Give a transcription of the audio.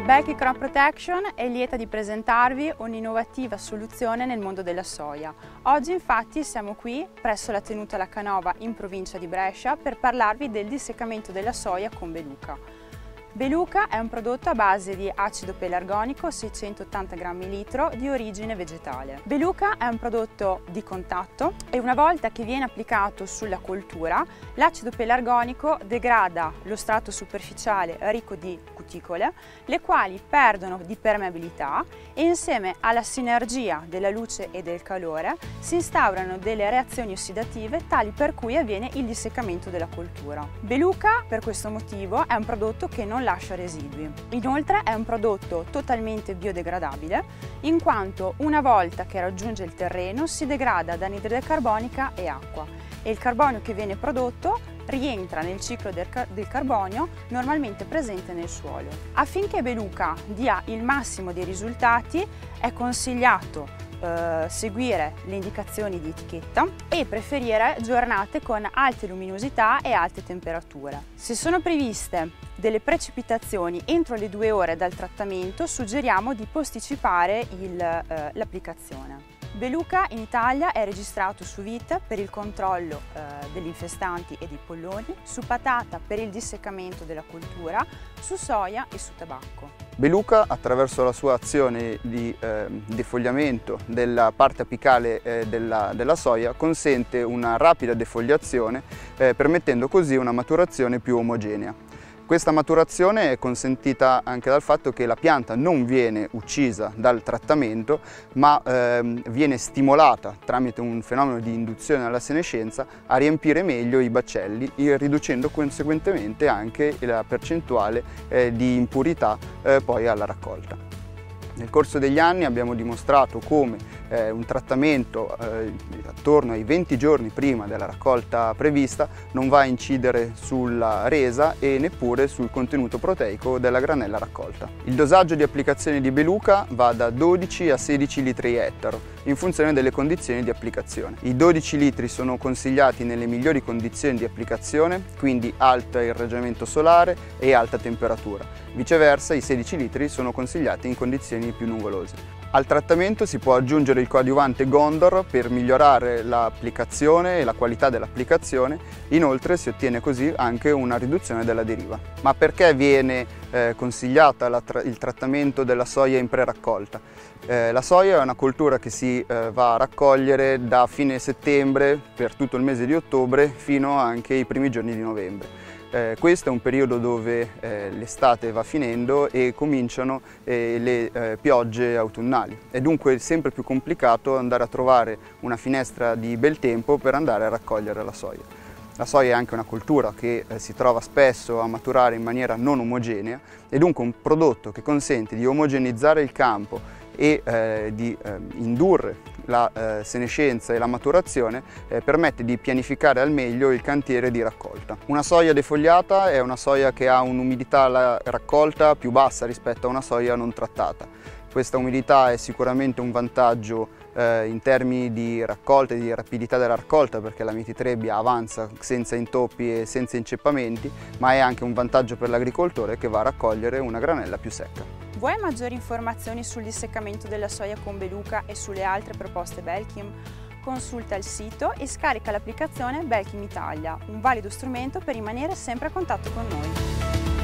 Belkin Crop Protection è lieta di presentarvi un'innovativa soluzione nel mondo della soia. Oggi infatti siamo qui presso la tenuta La Canova in provincia di Brescia per parlarvi del disseccamento della soia con Beluca. Beluca è un prodotto a base di acido pelargonico 680 grammi litro di origine vegetale. Beluca è un prodotto di contatto e una volta che viene applicato sulla coltura, l'acido pelargonico degrada lo strato superficiale ricco di cuticole, le quali perdono di permeabilità e insieme alla sinergia della luce e del calore si instaurano delle reazioni ossidative tali per cui avviene il disseccamento della coltura. Beluca per questo motivo è un prodotto che non lascia residui. Inoltre è un prodotto totalmente biodegradabile in quanto una volta che raggiunge il terreno si degrada da anidride carbonica e acqua e il carbonio che viene prodotto rientra nel ciclo del carbonio normalmente presente nel suolo. Affinché Beluca dia il massimo dei risultati è consigliato seguire le indicazioni di etichetta e preferire giornate con alte luminosità e alte temperature. Se sono previste delle precipitazioni entro le 2 ore dal trattamento, suggeriamo di posticipare l'applicazione. Beluca in Italia è registrato su vite per il controllo degli infestanti e dei polloni, su patata per il disseccamento della coltura, su soia e su tabacco. Beluca, attraverso la sua azione di defogliamento della parte apicale della soia, consente una rapida defogliazione, permettendo così una maturazione più omogenea. Questa maturazione è consentita anche dal fatto che la pianta non viene uccisa dal trattamento, ma viene stimolata tramite un fenomeno di induzione alla senescenza a riempire meglio i baccelli, riducendo conseguentemente anche la percentuale di impurità poi alla raccolta. Nel corso degli anni abbiamo dimostrato come un trattamento attorno ai 20 giorni prima della raccolta prevista non va a incidere sulla resa e neppure sul contenuto proteico della granella raccolta. Il dosaggio di applicazione di Beluca va da 12 a 16 litri ettaro in funzione delle condizioni di applicazione. I 12 litri sono consigliati nelle migliori condizioni di applicazione, quindi alto irraggiamento solare e alta temperatura. Viceversa, i 16 litri sono consigliati in condizioni più nuvolose. Al trattamento si può aggiungere il coadiuvante Gondor per migliorare l'applicazione e la qualità dell'applicazione, inoltre si ottiene così anche una riduzione della deriva. Ma perché viene consigliata il trattamento della soia in pre-raccolta? La soia è una coltura che si va a raccogliere da fine settembre per tutto il mese di ottobre fino anche ai primi giorni di novembre. Questo è un periodo dove l'estate va finendo e cominciano le piogge autunnali. È dunque sempre più complicato andare a trovare una finestra di bel tempo per andare a raccogliere la soia. La soia è anche una coltura che si trova spesso a maturare in maniera non omogenea e dunque un prodotto che consente di omogenizzare il campo e di indurre la senescenza e la maturazione permette di pianificare al meglio il cantiere di raccolta. Una soia defogliata è una soia che ha un'umidità alla raccolta più bassa rispetto a una soia non trattata. Questa umidità è sicuramente un vantaggio in termini di raccolta e di rapidità della raccolta, perché la mititrebbia avanza senza intoppi e senza inceppamenti, ma è anche un vantaggio per l'agricoltore che va a raccogliere una granella più secca. Vuoi maggiori informazioni sul disseccamento della soia con Beluca e sulle altre proposte Belkin? Consulta il sito e scarica l'applicazione Belkin Italia, un valido strumento per rimanere sempre a contatto con noi.